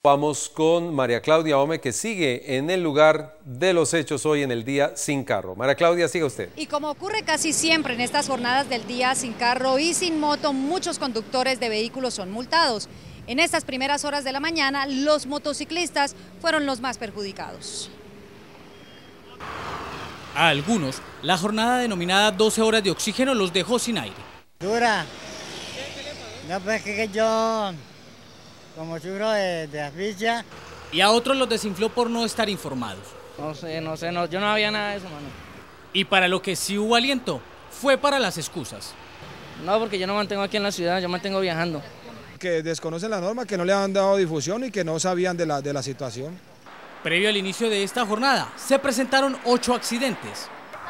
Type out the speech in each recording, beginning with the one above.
Vamos con María Claudia Ome, que sigue en el lugar de los hechos hoy en el Día Sin Carro. María Claudia, siga usted. Y como ocurre casi siempre en estas jornadas del Día Sin Carro y Sin Moto, muchos conductores de vehículos son multados. En estas primeras horas de la mañana, los motociclistas fueron los más perjudicados. A algunos, la jornada denominada 12 horas de oxígeno los dejó sin aire. Dura. No, pues que yo, como sufro de asfixia. Y a otros los desinfló por no estar informados. No sé, yo no había nada de eso, mano. Y para lo que sí hubo aliento, fue para las excusas. No, porque yo no mantengo aquí en la ciudad, yo mantengo viajando. Que desconocen la norma, que no le han dado difusión y que no sabían de la situación. Previo al inicio de esta jornada, se presentaron 8 accidentes.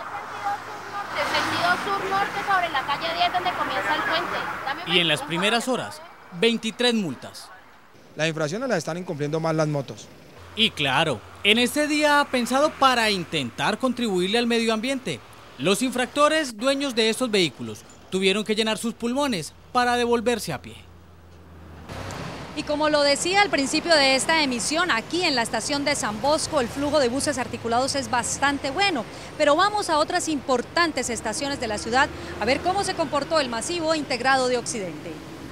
Sentido sur-norte sobre la calle 10 donde comienza el puente. Y en las primeras horas, 23 multas. Las infracciones las están incumpliendo más las motos. Y claro, en este día pensado para intentar contribuirle al medio ambiente, los infractores, dueños de estos vehículos, tuvieron que llenar sus pulmones para devolverse a pie. Y como lo decía al principio de esta emisión, aquí en la estación de San Bosco el flujo de buses articulados es bastante bueno, pero vamos a otras importantes estaciones de la ciudad a ver cómo se comportó el masivo integrado de Occidente.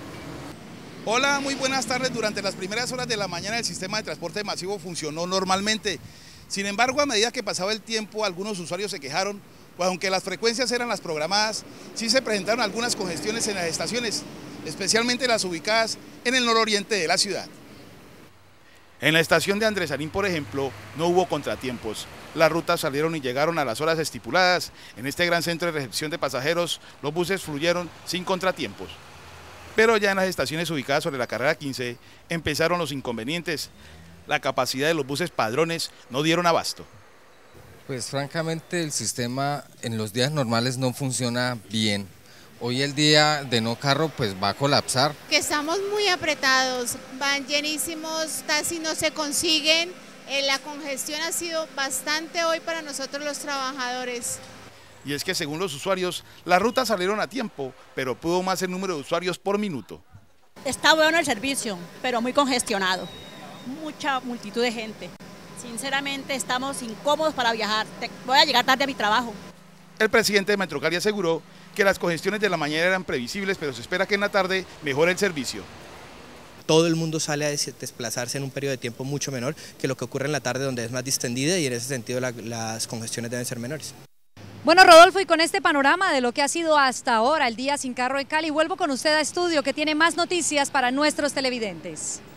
Hola, muy buenas tardes. Durante las primeras horas de la mañana el sistema de transporte masivo funcionó normalmente. Sin embargo, a medida que pasaba el tiempo, algunos usuarios se quejaron, pues aunque las frecuencias eran las programadas, sí se presentaron algunas congestiones en las estaciones, especialmente las ubicadas en el nororiente de la ciudad. En la estación de Andrés Arín, por ejemplo, no hubo contratiempos. Las rutas salieron y llegaron a las horas estipuladas. En este gran centro de recepción de pasajeros, los buses fluyeron sin contratiempos. Pero ya en las estaciones ubicadas sobre la carrera 15 empezaron los inconvenientes. La capacidad de los buses padrones no dieron abasto. Pues francamente el sistema en los días normales no funciona bien. Hoy el día de no carro pues va a colapsar. Que estamos muy apretados, van llenísimos, casi no se consiguen. La congestión ha sido bastante hoy para nosotros los trabajadores. Y es que según los usuarios, las rutas salieron a tiempo, pero pudo más el número de usuarios por minuto. Está bueno el servicio, pero muy congestionado. Mucha multitud de gente. Sinceramente estamos incómodos para viajar. Voy a llegar tarde a mi trabajo. El presidente de Metrocali aseguró que las congestiones de la mañana eran previsibles, pero se espera que en la tarde mejore el servicio. Todo el mundo sale a desplazarse en un periodo de tiempo mucho menor que lo que ocurre en la tarde, donde es más distendida, y en ese sentido las congestiones deben ser menores. Bueno, Rodolfo, y con este panorama de lo que ha sido hasta ahora el Día Sin Carro en Cali, vuelvo con usted a estudio, que tiene más noticias para nuestros televidentes.